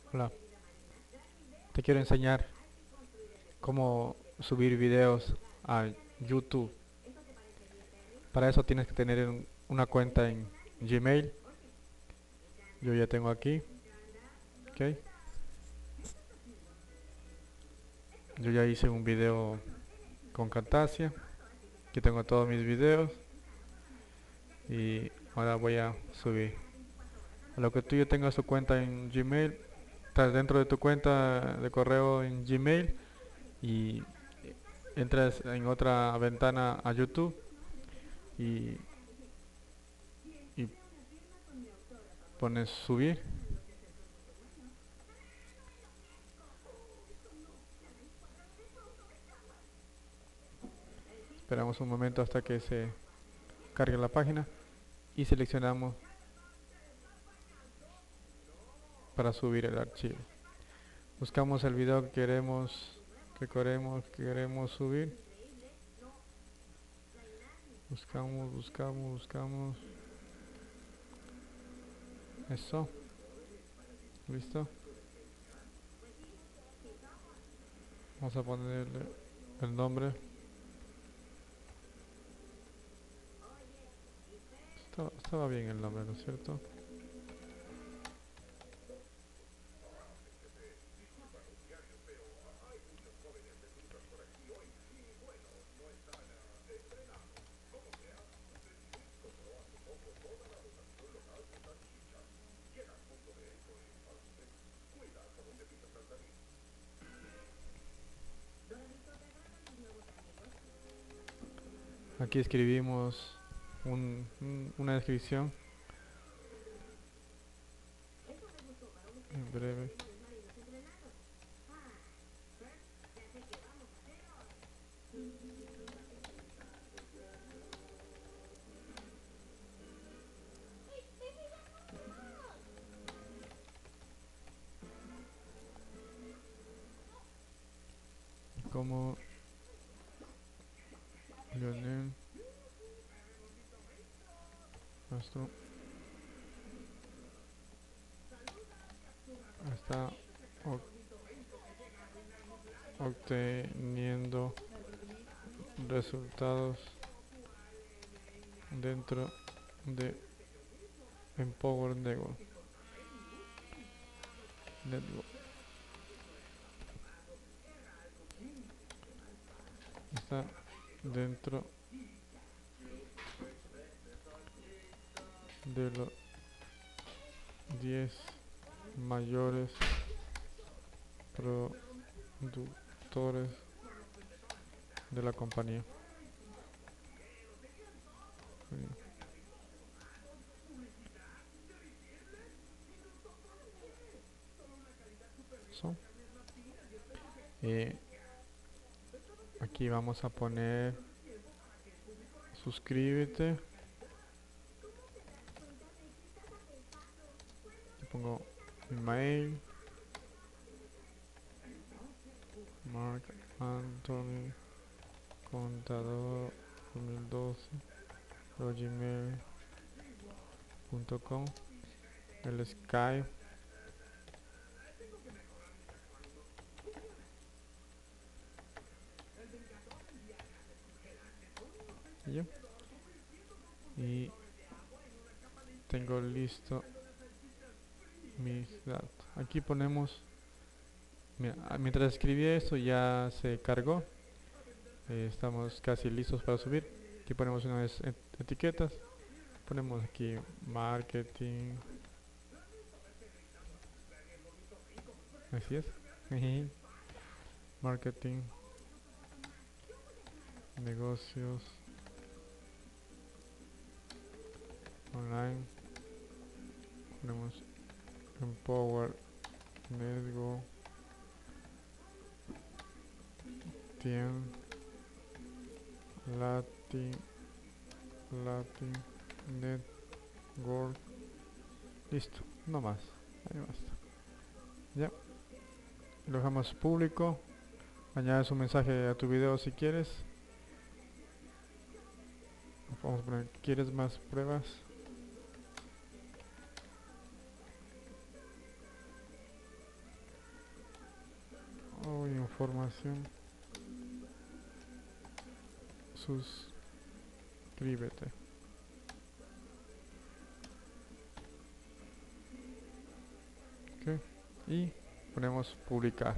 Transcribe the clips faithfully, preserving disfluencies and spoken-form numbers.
Hola, te quiero enseñar cómo subir videos a YouTube. Para eso tienes que tener un- una cuenta en Gmail. Yo ya tengo aquí, ¿ok? Yo ya hice un video con Camtasia. Aquí tengo todos mis videos y ahora voy a subir. A lo que tú ya tengas tu cuenta en Gmail, estás dentro de tu cuenta de correo en Gmail y entras en otra ventana a YouTube y, y pones subir. Esperamos un momento hasta que se cargue la página y seleccionamos para subir el archivo. Buscamos el video que queremos que queremos que queremos subir. Buscamos, buscamos, buscamos. Eso, listo. Vamos a ponerle el nombre. Estaba, estaba bien el nombre, ¿no es cierto? Aquí escribimos un, un- una descripción en breve. Como Lionel Castro está obteniendo resultados dentro de Empower Network. Network. Está dentro de los diez mayores productores de la compañía. So, eh, aquí vamos a poner suscríbete. Aquí pongo mi mail. Mark Anthony Contador dos mil doce gmail punto com. El Skype. Y ya. Y tengo listo mis datos. Aquí ponemos, mira, ah, mientras escribí esto ya se cargó. Eh, estamos casi listos para subir. Aquí ponemos unas et- etiquetas. Ponemos aquí marketing. Así es. Marketing, negocios online. Ponemos Empower Network. Tien Latin Latin Network. Listo, no más. Ahí basta. Ya, lo dejamos público. Añades un mensaje a tu video si quieres. Vamos a poner, ¿quieres más pruebas? información, suscríbete. Okay. Y ponemos publicar.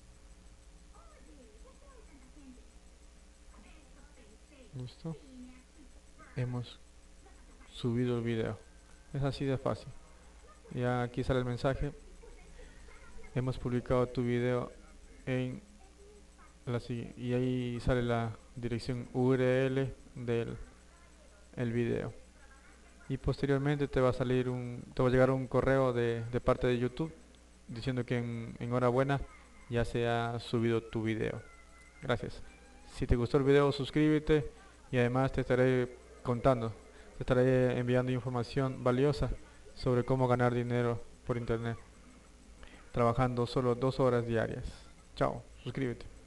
Listo. Hemos subido el video. Es así de fácil. Ya aquí sale el mensaje. Hemos publicado tu video en la siguiente, y ahí sale la dirección U R L del el video. Y posteriormente te va a salir un, te va a llegar un correo de, de parte de YouTube diciendo que en, enhorabuena, ya se ha subido tu video. Gracias. Si te gustó el video, suscríbete, y además te estaré contando, te estaré enviando información valiosa sobre cómo ganar dinero por internet, trabajando solo dos horas diarias. Chao, suscríbete.